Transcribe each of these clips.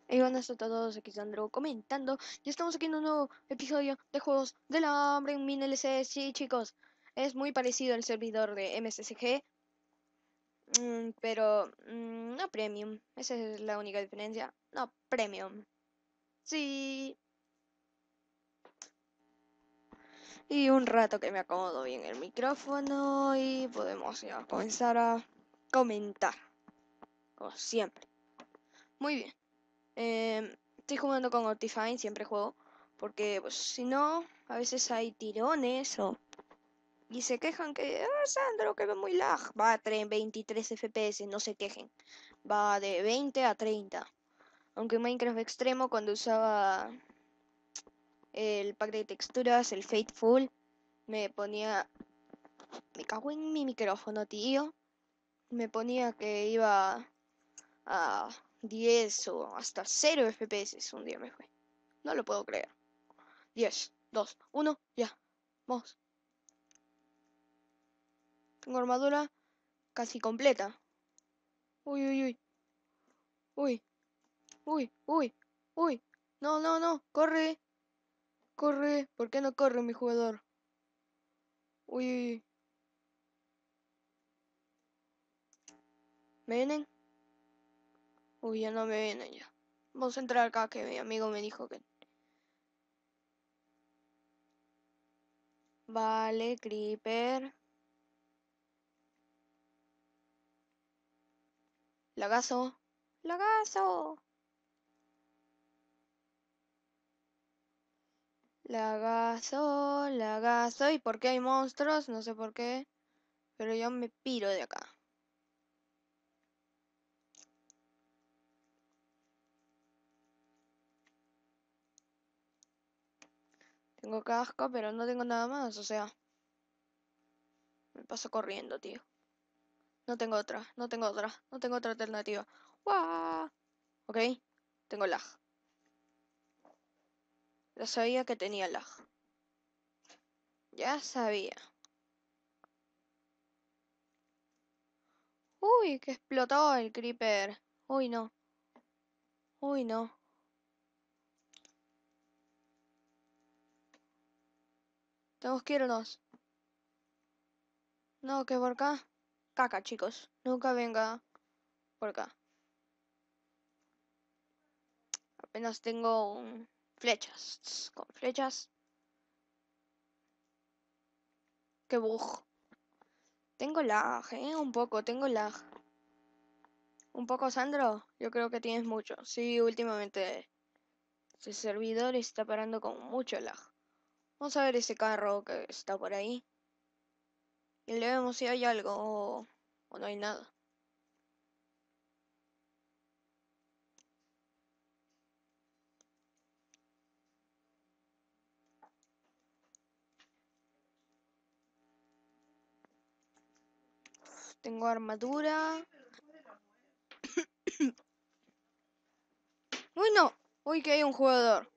Hey, buenas a todos, aquí Sandro comentando. Ya estamos aquí en un nuevo episodio de Juegos del Hambre, un mini LC. Sí, chicos, es muy parecido al servidor de MSCG, pero no premium. Esa es la única diferencia. No premium. Sí. Y un rato que me acomodo bien el micrófono y podemos ya comenzar a comentar, como siempre. Muy bien. Estoy jugando con Optifine, siempre juego, porque pues si no, a veces hay tirones y se quejan que, Sandro, que va muy lag, va a 23 FPS, no se quejen, va de 20 a 30. Aunque en Minecraft Extremo, cuando usaba el pack de texturas, el Fateful, me ponía, me cago en mi micrófono, tío, me ponía que iba a 10 o hasta 0 FPS, un día me fue, no lo puedo creer. 10, 2, 1, ya. Vamos. Tengo armadura casi completa. Uy, uy, uy. Uy, uy, uy, uy. No, no, no. Corre, corre. ¿Por qué no corre mi jugador? Uy, uy, uy. ¿Me vienen? Uy, ya no me vienen ya. Vamos a entrar acá que mi amigo me dijo que... Vale, Creeper. Lagazo. Lagazo. Lagazo, lagazo. ¿Y por qué hay monstruos? No sé por qué. Pero yo me piro de acá. Tengo casco, pero no tengo nada más, o sea, me paso corriendo, tío. No tengo otra, no tengo otra, no tengo otra alternativa. ¡Guau! Ok, tengo lag. Ya sabía que tenía lag. Ya sabía. Uy, que explotó el creeper. Uy, no. Uy, no. Tenemos que irnos. No, que por acá. Caca, chicos. Nunca venga por acá. Apenas tengo flechas. Con flechas. Qué bug. Tengo lag, un poco, tengo lag. ¿Un poco, Sandro? Yo creo que tienes mucho. Sí, últimamente ese servidor está parando con mucho lag. Vamos a ver ese carro que está por ahí. Y le vemos si hay algo o no hay nada. Tengo armadura. ¡Uy, no! ¡Uy, que hay un jugador!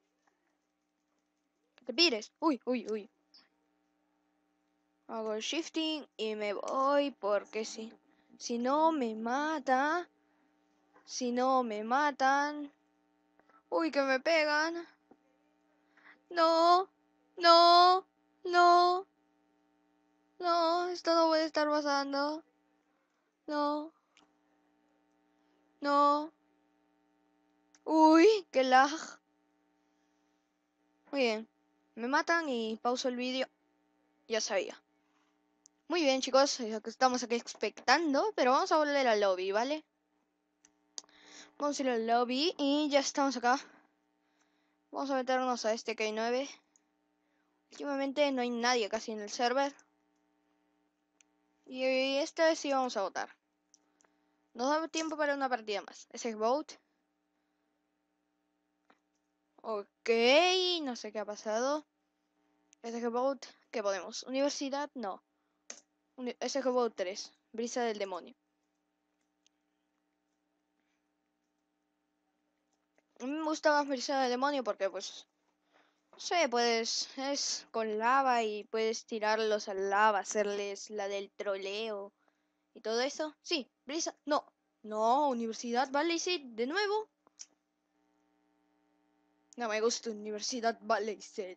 ¡Que te pires! ¡Uy, uy, uy! Hago el shifting y me voy porque si no me mata. Si no me matan. ¡Uy, que me pegan! ¡No! ¡No! ¡No! No, esto no puede estar pasando. No, no. Uy, qué lag. Muy bien. Me matan y pauso el vídeo. Ya sabía. Muy bien, chicos. Ya que estamos aquí expectando. Pero vamos a volver al lobby, ¿vale? Vamos a ir al lobby y ya estamos acá. Vamos a meternos a este K9. Últimamente no hay nadie casi en el server. Y esta vez sí vamos a votar. Nos da tiempo para una partida más. Ese es vote. Ok, no sé qué ha pasado. Ese es vote. ¿Qué podemos? Universidad, no. SGBOT 3, Brisa del Demonio. A mí me gusta más Brisa del Demonio porque, pues, no sé, puedes, es con lava y puedes tirarlos al lava, hacerles la del troleo y todo eso. Sí, Brisa, no, no, Universidad, vale, sí, de nuevo. No me gusta Universidad Vallecet.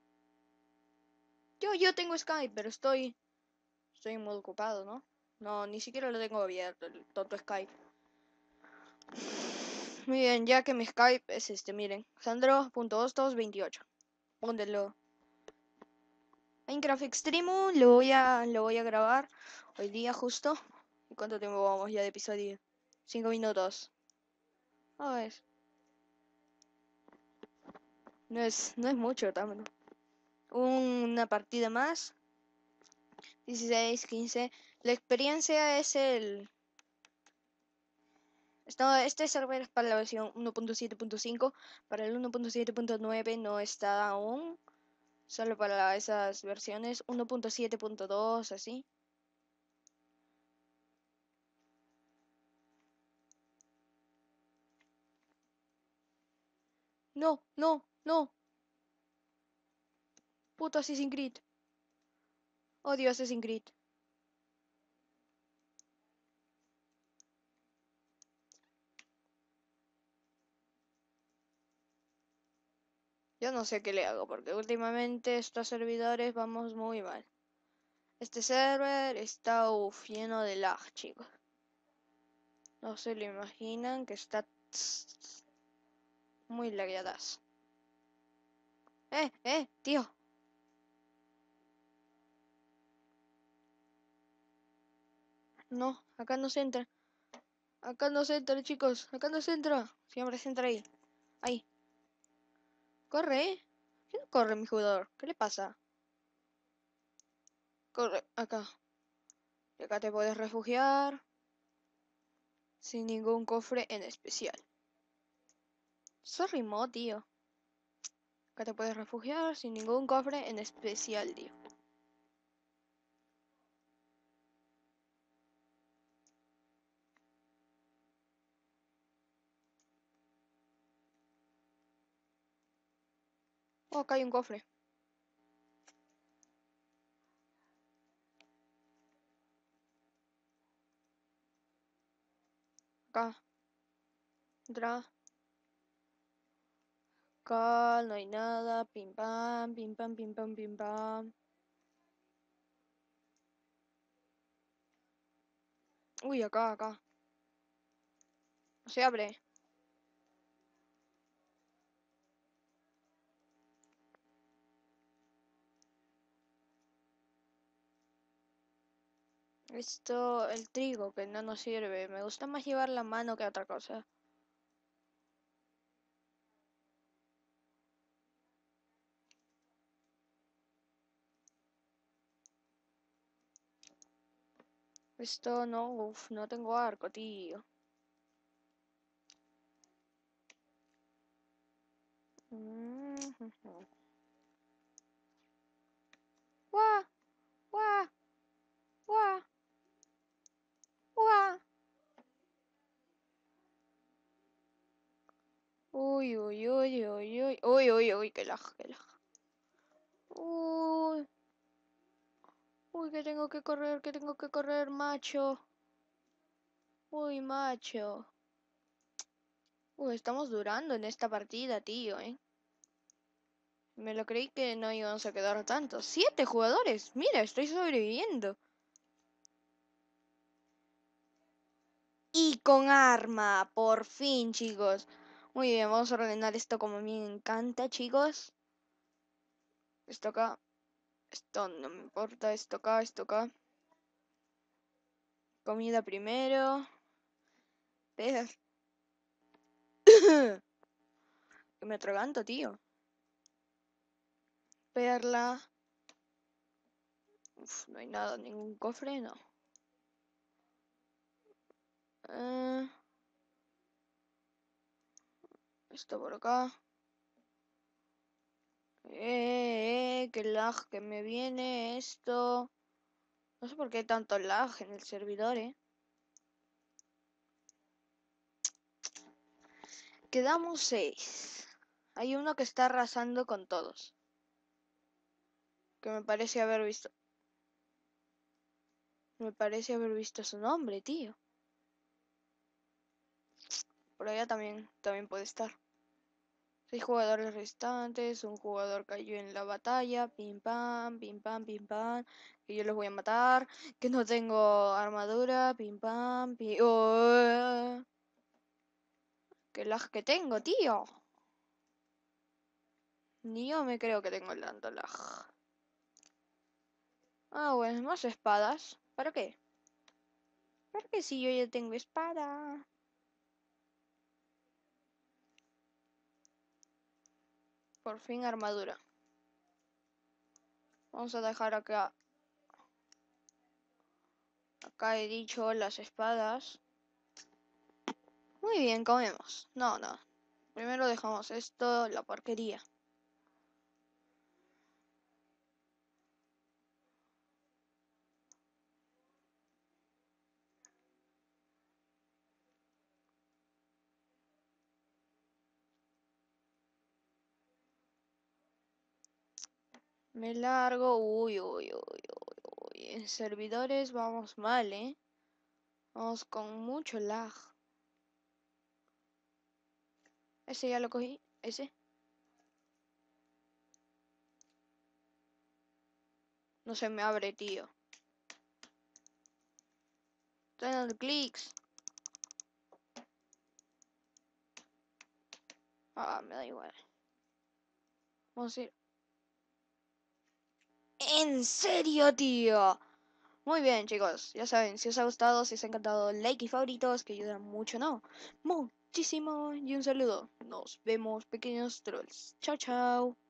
Yo tengo Skype, pero estoy en modo ocupado, ¿no? No, ni siquiera lo tengo abierto, el tonto Skype. Muy bien, ya que mi Skype es este, miren, Sandro.hostos28. Pónganlo. Minecraft Extremo lo voy a grabar hoy día justo. ¿Y cuánto tiempo vamos ya de episodio? 5 minutos. A ver. No es mucho tampoco. Una partida más. 16, 15. La experiencia es el... Este server es para la versión 1.7.5. Para el 1.7.9 no está aún. Solo para esas versiones. 1.7.2, así. No, no, no. Puto Assassin's Creed. Odio Assassin's Creed. Yo no sé qué le hago, porque últimamente estos servidores vamos muy mal. Este server está lleno de lag, chicos. No se lo imaginan que está muy lagueadas. Tío. No, acá no se entra. Acá no se entra, chicos. Acá no se entra. Siempre se entra ahí. Ahí. Corre, ¿eh? ¿Qué no corre mi jugador? ¿Qué le pasa? Corre, acá. Y acá te puedes refugiar. Sin ningún cofre en especial. Sorry, mo, tío. Acá te puedes refugiar sin ningún cofre en especial, tío. Oh, acá hay un cofre. Acá. Entra. Acá no hay nada. Pim pam, pim pam, pim pam, pim pam. Uy, acá. No se abre. Esto, el trigo, que no nos sirve. Me gusta más llevar la mano que otra cosa. Esto no, no tengo arco, tío. Guau, guau, guau, guau. Uy, uy, uy, uy, uy. Uy, uy, uy, qué lag, qué lag. Uy, uy, que tengo que correr, macho. Uy, macho. Uy, estamos durando en esta partida, tío, ¿eh? Me lo creí que no íbamos a quedar tantos. 7 jugadores. Mira, estoy sobreviviendo. Y con arma, por fin, chicos. Muy bien, vamos a ordenar esto como a mí me encanta, chicos. Esto acá. Esto no me importa. Esto acá, esto acá. Comida primero. Per. Que me atraganto, tío. Perla. Uf, no hay nada, ningún cofre, no. Eh, esto por acá. Qué lag que me viene esto. No sé por qué hay tanto lag en el servidor, Quedamos 6. Hay uno que está arrasando con todos. Que me parece haber visto. Me parece haber visto su nombre, tío. Por allá también puede estar. 6 jugadores restantes, un jugador cayó en la batalla, pim pam, pim pam, pim pam, que yo los voy a matar, que no tengo armadura, pim pam, pim... ¡Oh! ¡Qué lag que tengo, tío! Ni yo me creo que tengo tanto lag. Ah, bueno, más espadas. ¿Para qué? ¿Para qué si yo ya tengo espada? Por fin armadura. Vamos a dejar acá. Acá he dicho las espadas. Muy bien, comemos. No, no. Primero dejamos esto, la porquería. Me largo. Uy, uy, uy, uy, uy. En servidores vamos mal, ¿eh? Vamos con mucho lag. Ese ya lo cogí. Ese. No se me abre, tío. Estoy dando clics. Ah, me da igual. Vamos a ir. ¿En serio, tío? Muy bien, chicos. Ya saben, si os ha gustado, si os ha encantado, like y favoritos, que ayudan mucho, ¿no? Muchísimo. Y un saludo. Nos vemos, pequeños trolls. Chao, chao.